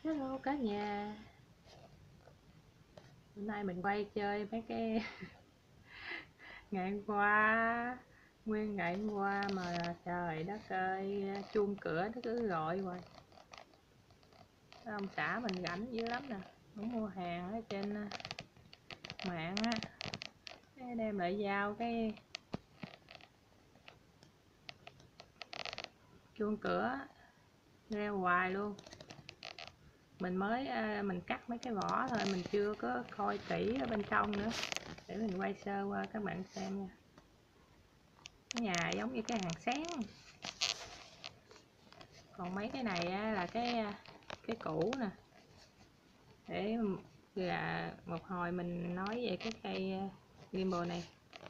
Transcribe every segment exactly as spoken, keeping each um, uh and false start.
Hello cả nhà. Hôm nay mình quay chơi mấy cái ngày hôm qua, nguyên ngày hôm qua mà trời đất ơi, chuông cửa nó cứ gọi hoài. Ông xã mình rảnh dữ lắm nè, cũng mua hàng ở trên mạng á, cái đem lại giao cái chuông cửa reo hoài luôn. Mình mới mình cắt mấy cái vỏ thôi, mình chưa có coi kỹ ở bên trong nữa, để mình quay sơ qua các bạn xem nha. Cái nhà giống như cái hàng sáng, còn mấy cái này là cái cái cũ nè, để là một hồi mình nói về cái cây gimbal này,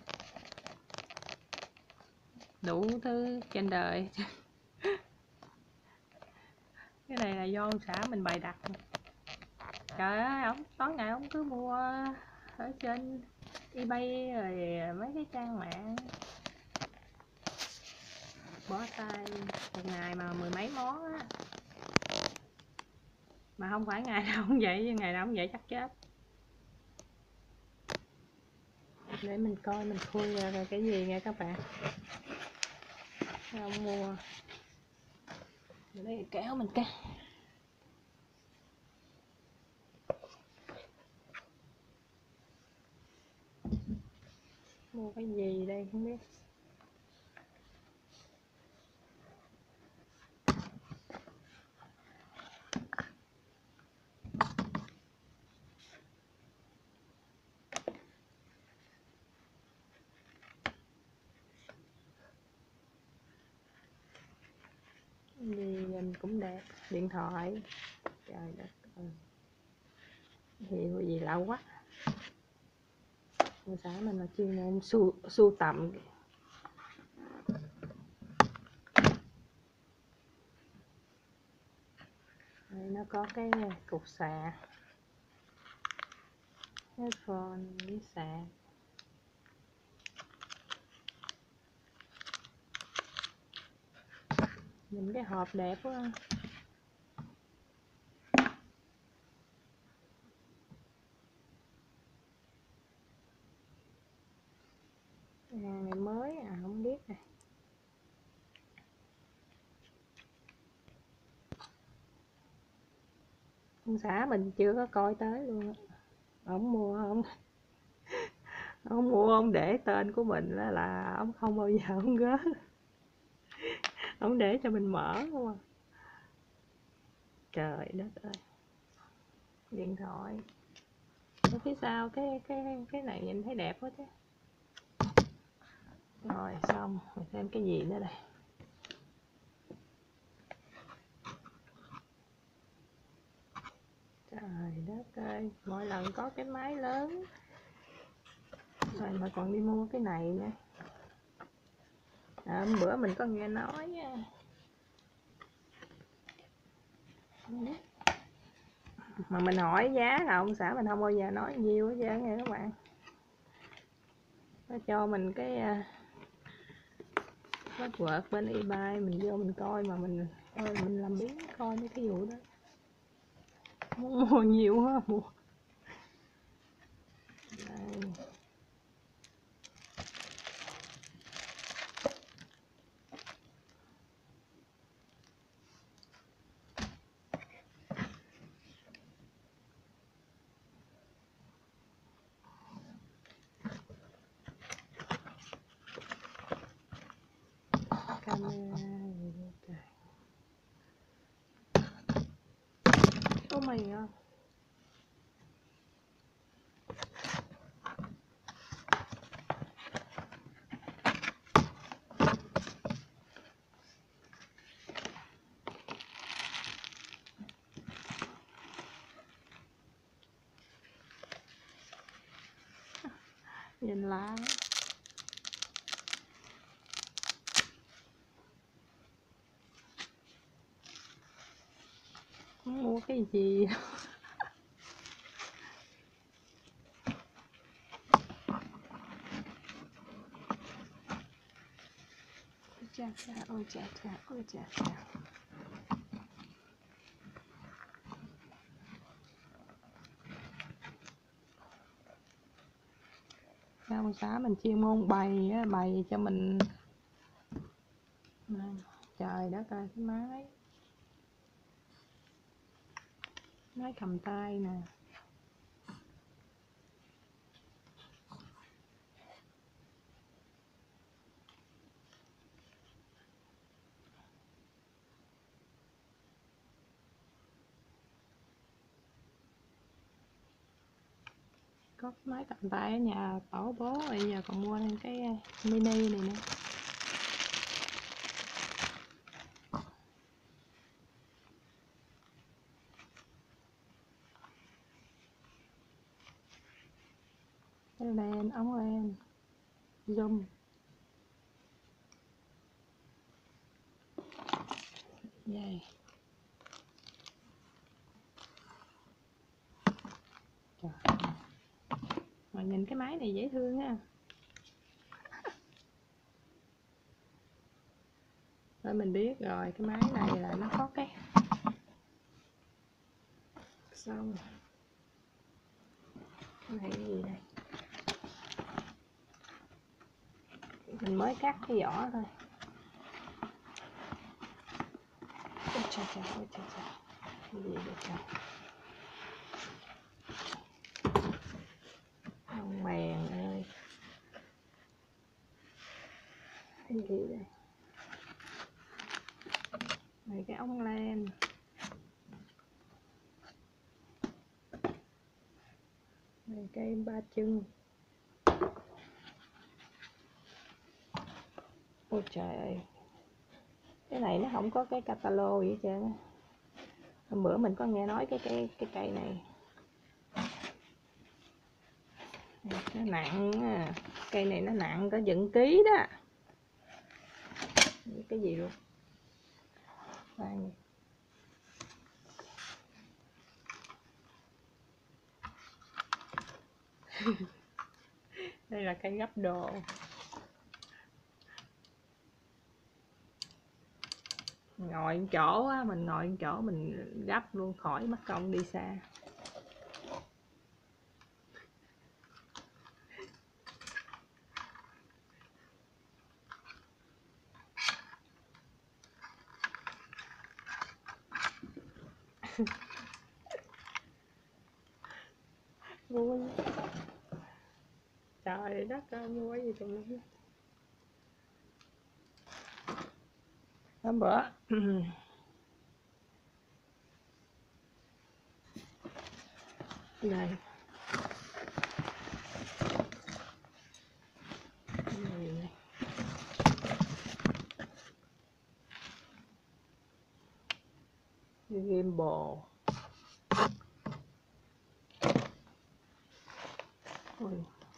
đủ thứ trên đời. Cái này là do ông xã mình bày đặt. Trời ơi, ông tối ngày ông cứ mua ở trên eBay rồi mấy cái trang mạng, bó tay một ngày mà mười mấy món á. Mà không phải ngày nào cũng vậy, chứ ngày nào cũng vậy chắc chết. Để mình coi mình khui ra cái gì nha các bạn. Ông mua lấy kéo mình cắt. Mua cái gì đây không biết. Gì nhìn cũng đẹp, điện thoại, trời đất ơi, hiệu gì lạ quá. Ông xã mình là chuyên môn sưu sưu tầm. Đây nó có cái cục sạc, headphone với sạc. Nhìn cái hộp đẹp quá. Hàng này mới à, không biết nè. Ông xã mình chưa có coi tới luôn. Ông mua ông ông mua ông để tên của mình là, là ông không bao giờ ông gớ. Ông để cho mình mở không à. Trời đất ơi. Điện thoại. Ở phía sau cái cái cái này nhìn thấy đẹp quá chứ. Rồi xong, mình xem cái gì nữa đây. Trời đất ơi, mỗi lần có cái máy lớn rồi mà còn đi mua cái này nữa. À, hôm bữa mình có nghe nói nha, mà mình hỏi giá là ông xã mình không bao giờ nói nhiều hết trơn nha các bạn. Nó cho mình cái password bên eBay, mình vô mình coi mà mình thôi mình làm biến coi mấy cái vụ đó. Muốn mua nhiều quá mua. Đây. Camera gì đây trời. Oh my god. Nhìn lạ. Mua cái gì. Ôi chà chà, ôi chà chà, ôi chà chà. Rau xả mình chuyên môn bày á, bày cho mình. Trời đất ơi, cái máy máy cầm tay nè. Có cái máy cầm tay ở nhà tổ bố, bây giờ còn mua thêm cái mini này nữa. Cái len, ống len zoom vậy. Trời. Mà nhìn cái máy này dễ thương ha. Rồi mình biết rồi, cái máy này là nó có cái xong. Cái này cái gì đây? Mình mới cắt cái vỏ thôi. Ôi trời trời, ôi trời trời. Cái gì vậy trời? Ông mèn ơi. Cái gì đây? Này cái ống len. Này cây ba chân. Ôi trời ơi. Cái này nó không có cái catalog gì hết trơn á. Hôm bữa mình có nghe nói cái cái cái cây này nó nặng, cây này nó nặng có dựng ký đó. Cái gì luôn đây. Đây là cây gấp đồ. Ngồi chỗ á, mình ngồi chỗ mình gấp luôn khỏi mất công đi xa. Vui. Trời đất ơi, mua cái gì tùm lum. Hôm bữa đây gimbal. Ui.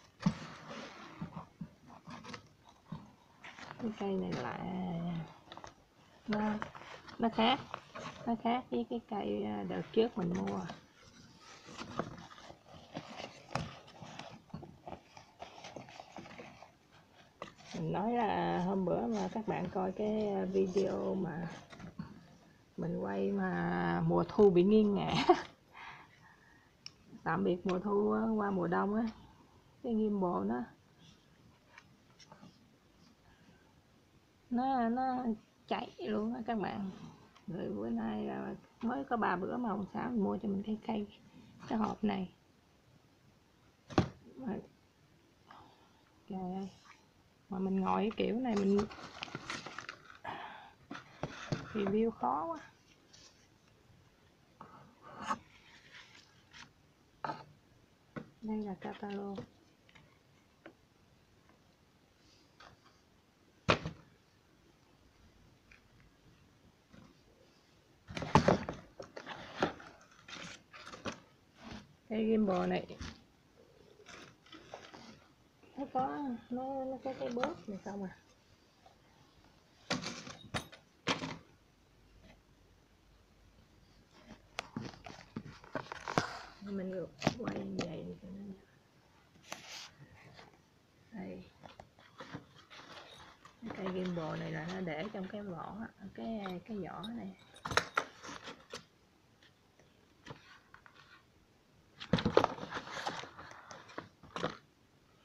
Cái cây này lạ, nó nó khác nó khác với cái cây đợt trước mình mua. Mình nói là hôm bữa mà các bạn coi cái video mà mình quay mà mùa thu bị nghiêng ngã tạm biệt mùa thu qua mùa đông á, cái gimbal nó nó nó chạy luôn á các bạn. Rồi bữa nay là mới có ba bữa mà ông xã mình mua cho mình cái cây cái hộp này. Mà, trời ơi, mà mình ngồi cái kiểu này mình review khó quá. Đây là catalog. Cái gimbal này nó có nó nó có cái bóp này không à. Mình quay như vậy cho nó. Đây, cái gimbal này là nó để trong cái vỏ, cái cái vỏ này.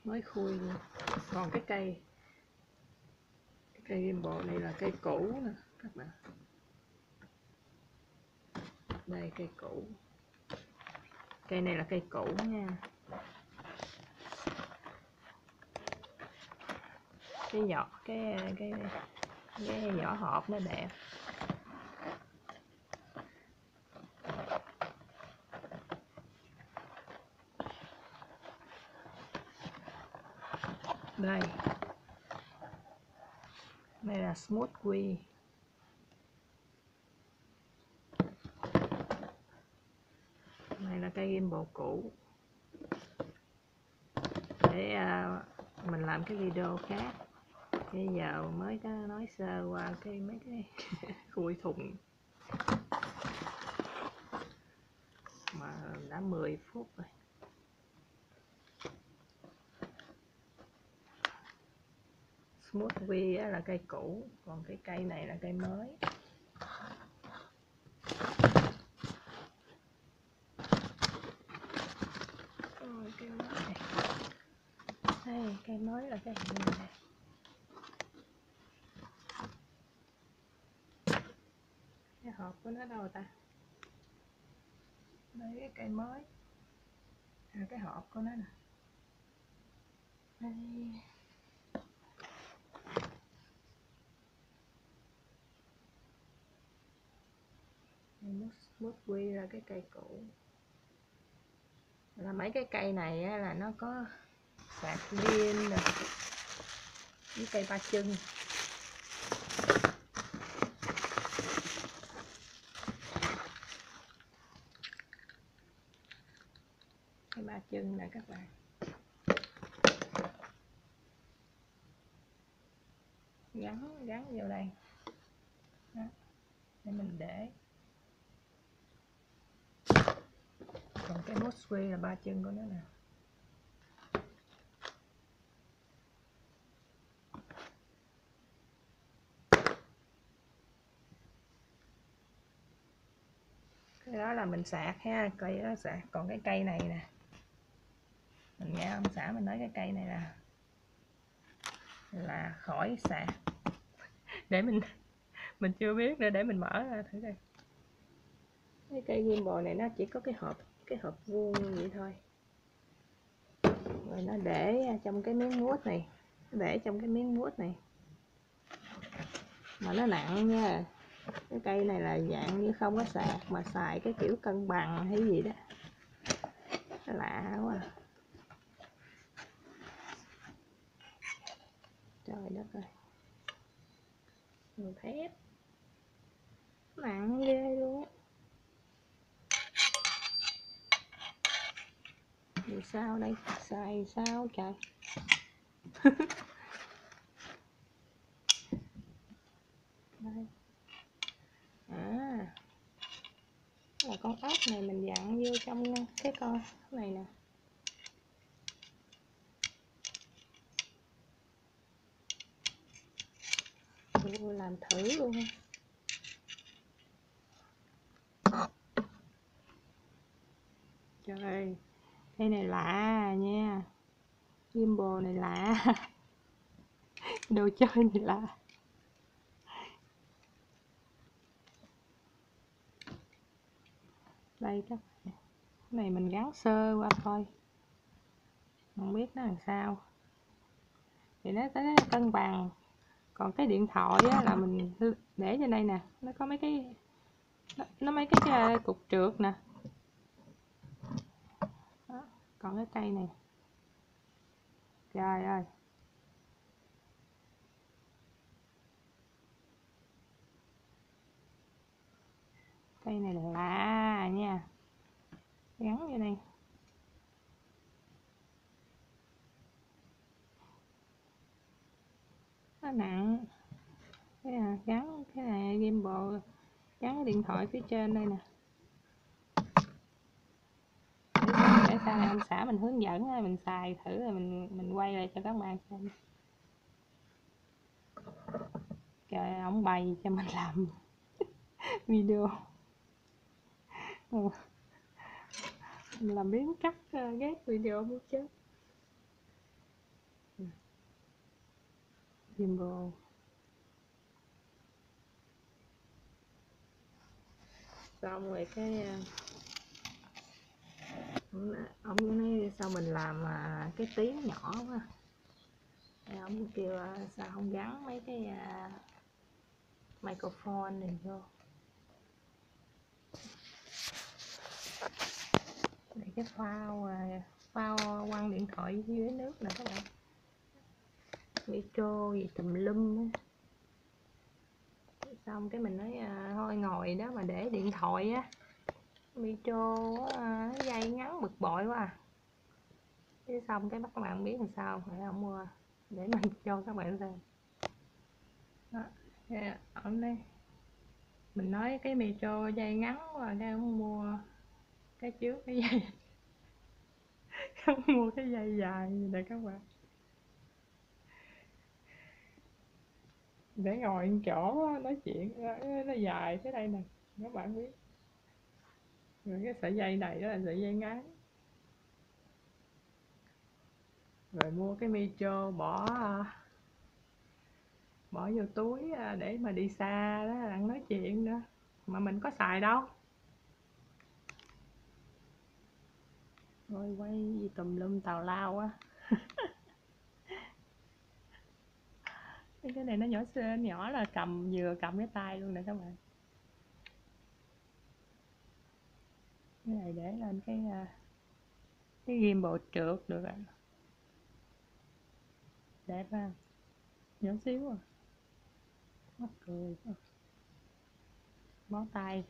mới khui luôn. Còn cái cây cái cây gimbal này là cây cũ nè các bạn. Đây cây cũ, cây này là cây cũ nha. Cái vỏ cái cái cái vỏ hộp nó đẹp. Đây, đây là Smooth Wheel. Này là cây gimbal cũ. Để uh, mình làm cái video khác. Bây giờ mới có nói sơ qua cái mấy cái khui thùng mà đã mười phút rồi. Smooth Wheel là cây cũ, còn cái cây này là cây mới. Rồi, cây mới này. Đây, cây mới là cái hình này. Cái hộp của nó đâu ta? Đây cái cây mới. À, cái hộp của nó nè. Đây. Smooth Wheel là cái cây cũ. Là mấy cái cây này á, là nó có sạc pin nè, với cây ba chân. Cây ba chân nè các bạn. Gắn gắn vô đây. Đó. Để mình để. Còn cái Smooth Wheel là ba chân của nó nè. Cái đó là mình sạc ha, cây đó sạc. Còn cái cây này nè, mình nghe ông xã mình nói cái cây này là là khỏi sạc. Để mình mình chưa biết nữa, để mình mở ra thử coi. Cái cây gimbal này nó chỉ có cái hộp cái hộp vuông vậy thôi, rồi nó để trong cái miếng mút này, để trong cái miếng mút này mà nó nặng nha. Cái cây này là dạng như không có sạc mà xài cái kiểu cân bằng hay gì đó, nó lạ quá. Trời đất ơi, đồ thép nặng ghê luôn. Vì sao đây, xài sao trời. Đây. À, là con ốc này mình dặn vô trong cái con này nè. Ủa, làm thử luôn. Trời, cái này lạ nha, gimbal này lạ. Đồ chơi này lạ. Đây các bạn, cái này mình gắn sơ qua thôi, không biết nó làm sao. Thì nó tới cân bằng. Còn cái điện thoại á, là mình để trên đây nè, nó có mấy cái nó, nó mấy cái, cái cục trượt nè. Đó. Còn cái cây này, trời ơi, cây này là lạ nha, gắn vô đây. Nó nặng. Cái này, gắn cái này gimbal, gắn cái điện thoại phía trên đây nè. Để sau này ông xã mình hướng dẫn mình xài thử, rồi mình mình quay lại cho các bạn xem. Trời, ông bày cho mình làm video. Mình làm biến cắt ghét video muốn chết. gimbal. Xong rồi cái ông, ông nói sao mình làm à, cái tiếng nhỏ quá. Ông kêu à, sao không gắn mấy cái à, microphone này vô để cái phao à, phao quăng điện thoại dưới nước nè các bạn, micro gì tùm lum á. Xong cái mình nói à, thôi ngồi đó mà để điện thoại á, micro á, dây ngắn bực bội quá à. Cái xong cái bắt các bạn biết làm sao để ông mua để mình cho các bạn xem đó. Ông đây mình nói cái micro dây ngắn quá, cái ông mua cái trước cái dây ông mua cái dây dài nè các bạn, để ngồi chỗ nói chuyện nó dài tới đây nè các bạn biết. Rồi cái sợi dây này đó là sợi dây ngắn, rồi mua cái micro bỏ bỏ vô túi để mà đi xa đó đang nói chuyện nữa mà mình có xài đâu. Rồi quay gì tùm lum tào lao á. Cái này nó nhỏ nhỏ là cầm vừa cầm cái tay luôn nè các bạn. Cái này để lên cái cái gimbal trượt được ạ. Đẹp ha, nhỏ xíu à, mắc cười quá. Bó tay.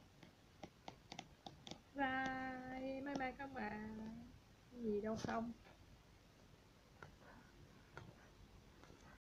Bye, bye bye các bạn. Gì đâu không.